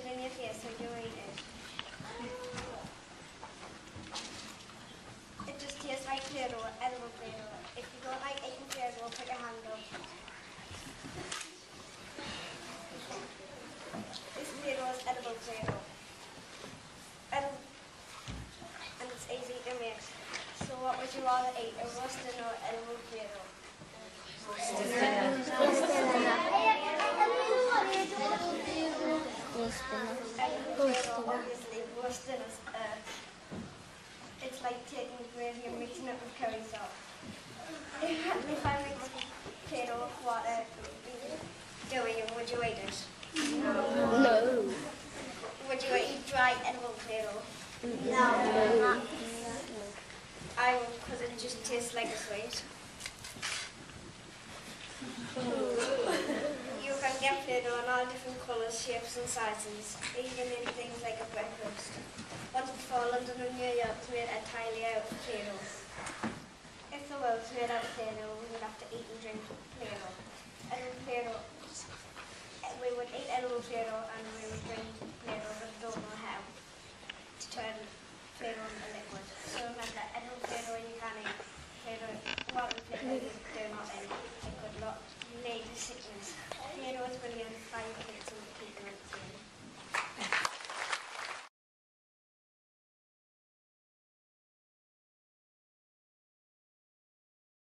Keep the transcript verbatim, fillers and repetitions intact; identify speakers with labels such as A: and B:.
A: in your face when you eat it. It just tastes like Playdough, edible Playdough. If you don't like eating Playdough, put your hand up. This Playdough is edible Playdough. Edible. And it's easy to make. So what would you rather eat, a roasted or edible Playdough? Obviously, roasted is, uh, it's like taking gravy and mixing it with curry sauce. If I mix Playdough with water, doughy, would you eat it?
B: No.
C: No.
A: Would you eat dry edible Playdough?
B: No. No.
A: I would, because it just tastes like a sweet. You can get Playdough in all different colours, shapes and sizes, even in things like a breakfast. Once before, London and New York was made entirely out of Playdough. If the world was made out of Playdough, we would have to eat and drink Playdough. Edible Playdough, we would eat edible Playdough and we would drink Playdough, but don't know how to turn Playdough into liquid. So remember, edible Playdough you can eat, Playdough, water Playdough